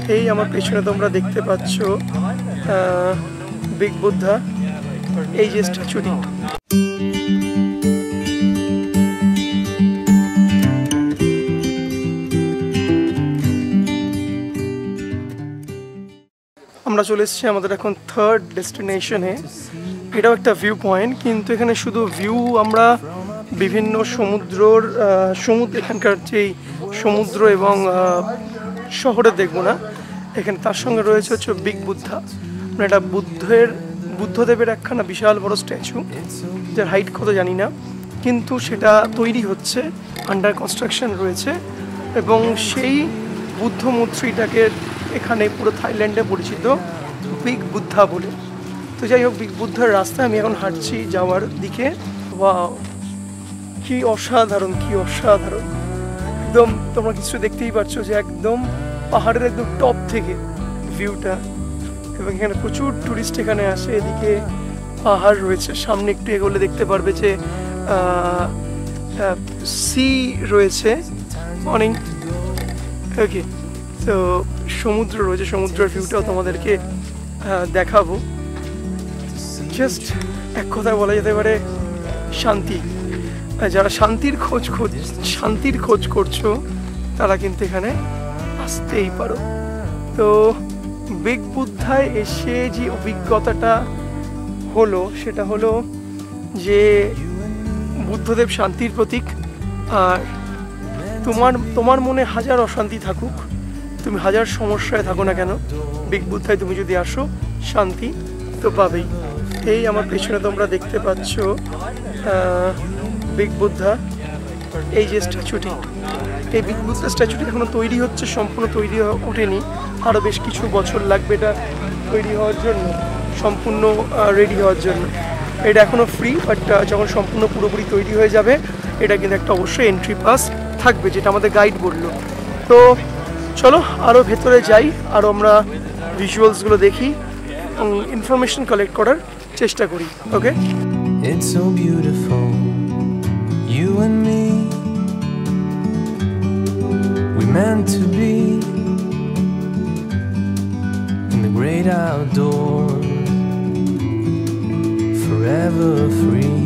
এই আমার পেছনে তোমরা দেখতে পাচ্ছ বিগ বুদ্ধা, এই যে স্ট্যাচুটি। আমরা চলে এসেছি আমাদের এখন থার্ড ডেস্টিনেশনে। এটাও একটা ভিউ পয়েন্ট, কিন্তু এখানে শুধু ভিউ আমরা বিভিন্ন সমুদ্র এখানকার যেই সমুদ্র এবং শহরে দেখবো না, এখানে তার সঙ্গে রয়েছে হচ্ছে বিগ বুদ্ধা। মানে এটা বুদ্ধদেবের একখানা বিশাল বড় স্ট্যাচু, যার হাইট কত জানি না, কিন্তু সেটা তৈরি হচ্ছে, আন্ডার কনস্ট্রাকশন রয়েছে। এবং সেই বুদ্ধ মূর্তিটাকে এখানে পুরো থাইল্যান্ডে পরিচিত বিগ বুদ্ধা বলে। তো যাই হোক, বিগ বুদ্ধার রাস্তায় আমি এখন হাঁটছি যাওয়ার দিকে। ওয়াও, কি অসাধারণ, কি অসাধারণ! একদম তোমরা কিছু দেখতেই পাচ্ছ যে একদম পাহাড়ের একদম টপ থেকে ভিউটা। এবং এখানে প্রচুর টুরিস্ট এখানে আসে। এদিকে পাহাড় রয়েছে, সামনে একটু এগোলে দেখতে পারবে যে সি রয়েছে। মর্নিং। ওকে, তো সমুদ্র রয়েছে, সমুদ্রের ভিউটাও তোমাদেরকে দেখাবো। জাস্ট এক কথায় বলা যেতে পারে শান্তি। যারা শান্তির খোঁজ করছো তারা কিন্তু এখানে আসতেই পারো। তো বিগ বুদ্ধায় এসে যে অভিজ্ঞতাটা হলো সেটা হলো যে বুদ্ধদেব শান্তির প্রতীক। আর তোমার মনে হাজার অশান্তি থাকুক, তুমি হাজার সমস্যায় থাকো না কেন, বিগ বুদ্ধায় তুমি যদি আসো শান্তি তো পাবেই। এই আমার পেছনে তোমরা দেখতে পাচ্ছ বিগ বুদ্ধা, এই যে স্ট্যাচুটি। এই বিগ বুদ্ধা স্ট্যাচুটি এখনো তৈরি হচ্ছে, সম্পূর্ণ তৈরি ওঠেনি, আরও বেশ কিছু বছর লাগবে এটা তৈরি হওয়ার জন্য, সম্পূর্ণ রেডি হওয়ার জন্য। এটা এখনও ফ্রি, বাট যখন সম্পূর্ণ পুরোপুরি তৈরি হয়ে যাবে এটা কিন্তু একটা অবশ্যই এন্ট্রি পাস থাকবে, যেটা আমাদের গাইড বললো। তো চলো আরও ভেতরে যাই, আরও আমরা ভিজুয়ালসগুলো দেখি এবং ইনফরমেশন কালেক্ট করার চেষ্টা করি। ওকে, It's so beautiful, you and me. We meant to be in the great outdoors, forever free.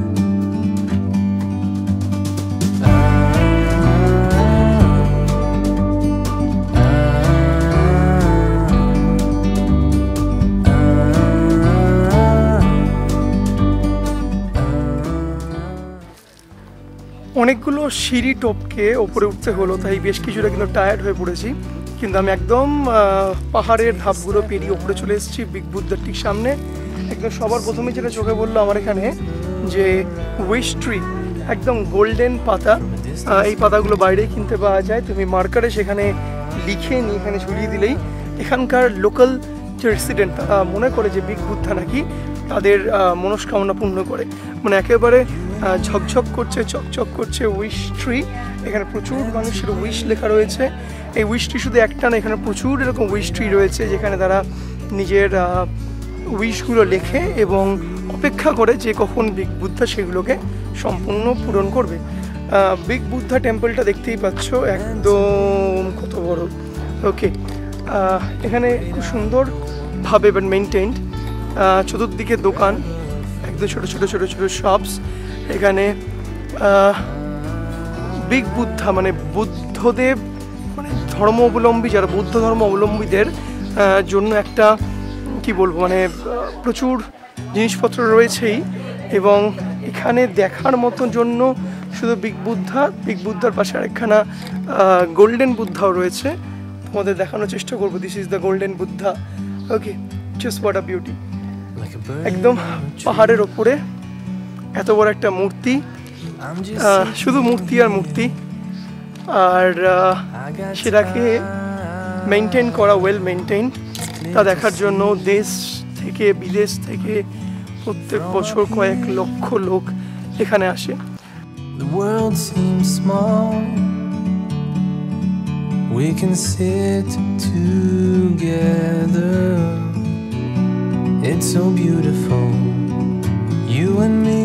অনেকগুলো সিঁড়ি টপকে ওপরে উঠতে হলো, তাই বেশ কিছুটা কিন্তু টায়ার্ড হয়ে পড়েছি। কিন্তু আমি একদম পাহাড়ের ধাপগুলো পেরিয়ে ওপরে চলে এসেছি বিগ বুদ্ধার ঠিক সামনে। একদম সবার প্রথমে যেটা চোখে বললো আমার এখানে যে উইশ ট্রি, একদম গোল্ডেন পাতা। এই পাতাগুলো বাইরেই কিনতে পাওয়া যায়, তুমি মার্কারে সেখানে লিখে নিয়ে এখানে ঝুলিয়ে দিলেই এখানকার লোকাল যে রেসিডেন্ট তারা মনে করে যে বিগ বুদ্ধা নাকি তাদের মনস্কামনা পূর্ণ করে। মানে একেবারে ঝকঝক করছে, চকচক করছে উইশ ট্রি। এখানে প্রচুর মানুষের উইশ লেখা রয়েছে। এই উইশ ট্রি শুধু একটা না, এখানে প্রচুর এরকম উইশ ট্রি রয়েছে যেখানে তারা নিজের উইশগুলো লেখে এবং অপেক্ষা করে যে কখন বিগ বুদ্ধা সেগুলোকে সম্পূর্ণ পূরণ করবে। বিগ বুদ্ধা টেম্পলটা দেখতেই পাচ্ছ, একদম কত বড়। ওকে, এখানে খুব সুন্দরভাবে মেনটেইনড, চতুর্দিকে দোকান, একদম ছোটো ছোটো ছোটো ছোটো শপস। এখানে বিগ বুদ্ধা মানে বুদ্ধদেব মানে ধর্ম অবলম্বী, যারা বৌদ্ধ ধর্ম অবলম্বীদের জন্য একটা কি বলবো মানে প্রচুর জিনিসপত্র রয়েছেই। এবং এখানে দেখার মতন জন্য শুধু বিগ বুদ্ধার পাশে আরেকখানা গোল্ডেন বুদ্ধাও রয়েছে, তোমাদের দেখানোর চেষ্টা করবো। This is the golden Buddha. Okay, just what a beauty! একদম পাহাড়ের ওপরে এত বড় একটা মূর্তি, শুধু মূর্তি আর মূর্তি। আর সেটাকে মেনটেন করা, ওয়েল মেনটেন, তা দেখার জন্য দেশ থেকে বিদেশ থেকে প্রত্যেক বছর কয়েক লক্ষ লোক এখানে আসে। The world seems small, we can sit together. It's so beautiful, you and me.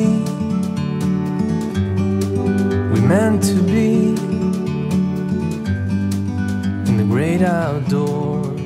We meant to be in the great outdoors.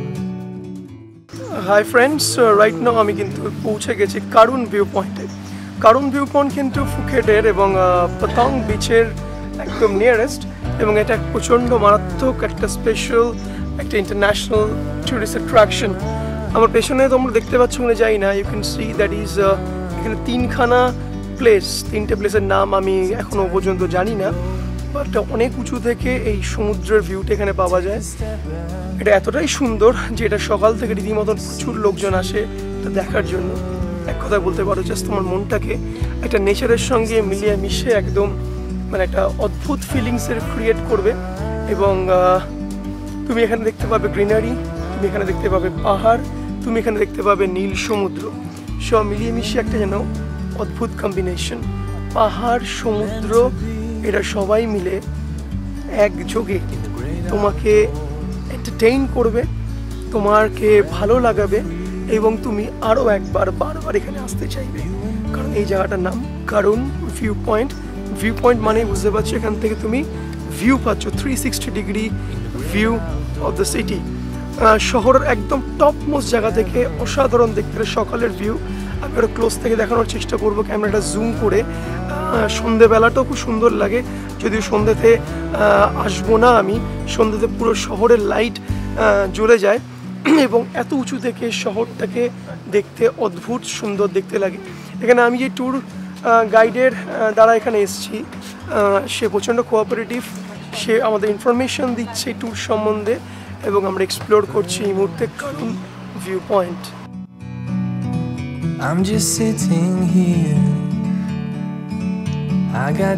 Hi friends, right now আমি কিন্তু পৌঁছে গেছি কারুন ভিউ পয়েন্টে। কারুন ভিউ পয়েন্ট কিন্তু ফুকেটের এবং পতং বিচের একদম নিয়ারেস্ট, এবং এটা প্রচণ্ড মারাত্মক একটা স্পেশাল একটা ইন্টারন্যাশনাল ট্যুরিস্ট অ্যাট্রাকশন। আমার পেছনে তোমরা দেখতে পাচ্ছ ওখানে যাই না, you can see that is এখানে তিনটে প্লেসের নাম আমি এখনো পর্যন্ত জানি না, বাট অনেক উঁচু থেকে এই সমুদ্রের ভিউটা এখানে পাওয়া যায়। এটা এতটাই সুন্দর যে এটা সকাল থেকে রীতিমতন প্রচুর লোকজন আসে এটা দেখার জন্য। এক কথায় বলতে পারো জাস্ট তোমার মনটাকে একটা নেচারের সঙ্গে মিলিয়ে মিশে একদম মানে একটা অদ্ভুত ফিলিংসের ক্রিয়েট করবে। এবং তুমি এখানে দেখতে পাবে গ্রিনারি, তুমি এখানে দেখতে পাবে পাহাড়, তুমি এখানে দেখতে পাবে নীল সমুদ্র, সব মিলিয়ে মিশিয়ে একটা যেন অদ্ভুত কম্বিনেশন। পাহাড় সমুদ্র এরা সবাই মিলে একযোগে তোমাকে এন্টারটেইন করবে, তোমাকে ভালো লাগাবে, এবং তুমি আরও বারবার এখানে আসতে চাইবে। কারণ এই জায়গাটার নাম Karun view point. View point মানে বুঝতে পারছো এখান থেকে তুমি ভিউ পাচ্ছ 360 degree view of the city. শহরের একদম টপ মোস্ট জায়গা থেকে অসাধারণ দেখতে সকালের ভিউ। আমি ওটা ক্লোজ থেকে দেখানোর চেষ্টা করবো ক্যামেরাটা জুম করে। সন্ধেবেলাটাও খুব সুন্দর লাগে, যদিও সন্ধ্যেতে আসবো না আমি, সন্ধ্যেতে পুরো শহরের লাইট জ্বলে যায় এবং এত উঁচু থেকে শহরটাকে দেখতে অদ্ভুত সুন্দর দেখতে লাগে। এখানে আমি যে ট্যুর গাইডের দ্বারা এখানে এসেছি, সে প্রচণ্ড কোঅপারেটিভ, সে আমাদের ইনফরমেশন দিচ্ছে ট্যুর সম্বন্ধে, এবং আমরা এক্সপ্লোর করছি এই মুহূর্তে Karun view point. I'm just sitting here, I got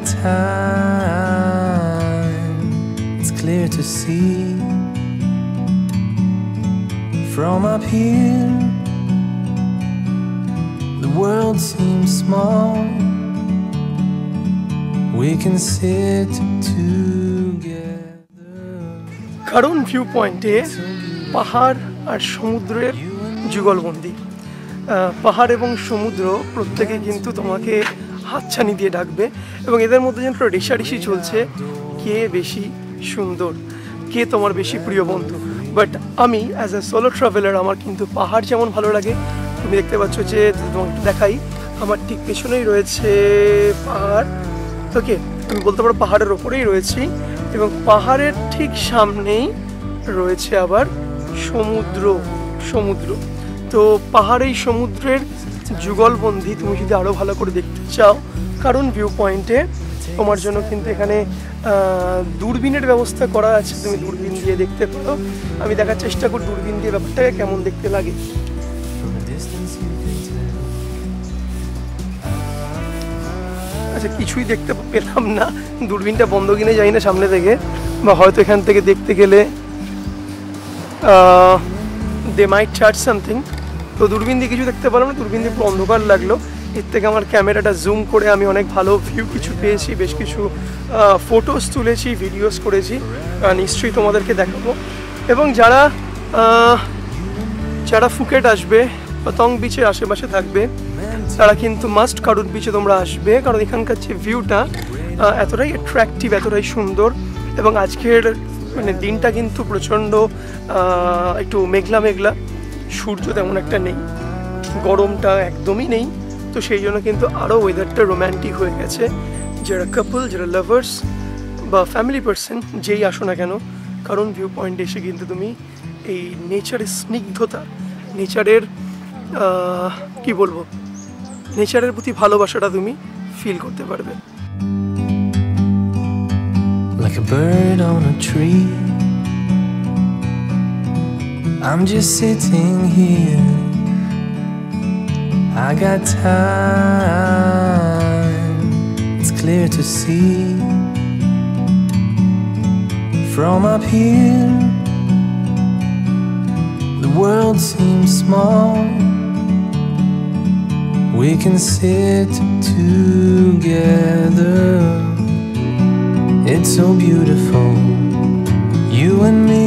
time, it's clear to see. From up here, the world seems small, we can sit together. Karun view পয়েন্টে পাহাড় আর সমুদ্রের যুগলবন্দি। পাহাড় এবং সমুদ্র প্রত্যেকে কিন্তু তোমাকে হাতছানি দিয়ে ডাকবে, এবং এদের মধ্যে যেন রেষারেষি চলছে কে বেশি সুন্দর, কে তোমার বেশি প্রিয় বন্ধু। বাট আমি অ্যাজ এ সোলো ট্রাভেলার আমার কিন্তু পাহাড় যেমন ভালো লাগে, তুমি দেখতে পাচ্ছ যে তোমাকে দেখাই আমার ঠিক পেছনেই রয়েছে পাহাড়। ওকে, আমি বলতে পারো পাহাড়ের ওপরেই রয়েছি, এবং পাহাড়ের ঠিক সামনেই রয়েছে আবার সমুদ্র। তো পাহাড়েই সমুদ্রের যুগলবন্দি তুমি যদি আরও ভালো করে দেখতে চাও কারণ ভিউ পয়েন্টে, তোমার জন্য কিন্তু এখানে দূরবীনের ব্যবস্থা করা আছে, তুমি দূরবীন দিয়ে দেখতে পারো। আমি দেখার চেষ্টা করি দূরবীন দিয়ে ব্যাপারটাকে কেমন দেখতে লাগে। আচ্ছা, কিছুই দেখতে পেলাম না, দূরবীনটা বন্ধ কিনে যাই না সামনে থেকে, বা হয়তো এখান থেকে দেখতে গেলে দে মাইট চার্জ সামথিং। তো দূরবীন দিয়ে কিছু দেখতে পেলাম না, দূরবীন দিয়ে পুরো অন্ধকার লাগলো। এর থেকে আমার ক্যামেরাটা জুম করে আমি অনেক ভালো ভিউ কিছু পেয়েছি, বেশ কিছু ফটোস তুলেছি, ভিডিওস করেছি, নিশ্চয়ই তোমাদেরকে দেখাবো। এবং যারা ফুকেট আসবে, পতং বিচের আশেপাশে থাকবে, তারা কিন্তু মাস্ট কারুন বিচে তোমরা আসবে, কারণ এখানকার যে ভিউটা এতটাই অ্যাট্রাকটিভ, এতটাই সুন্দর। এবং আজকের মানে দিনটা কিন্তু প্রচণ্ড একটু মেঘলা, সূর্য তেমন একটা নেই, গরমটা একদমই নেই, তো সেই জন্য কিন্তু আরও ওয়েদারটা রোম্যান্টিক হয়ে গেছে। যারা কাপল, যারা লাভার্স বা ফ্যামিলি পার্সন যেই আসো না কেন, কারণ ভিউ পয়েন্টে এসে কিন্তু তুমি এই নেচারের স্নিগ্ধতা, নেচারের কি বলবো, নেচারের প্রতি ভালোবাসাটা তুমি ফিল করতে পারবে। Like a bird on a tree, I'm just sitting here, I got time, it's clear to see. From up here, the world seems small, we can sit together. It's so beautiful, you and me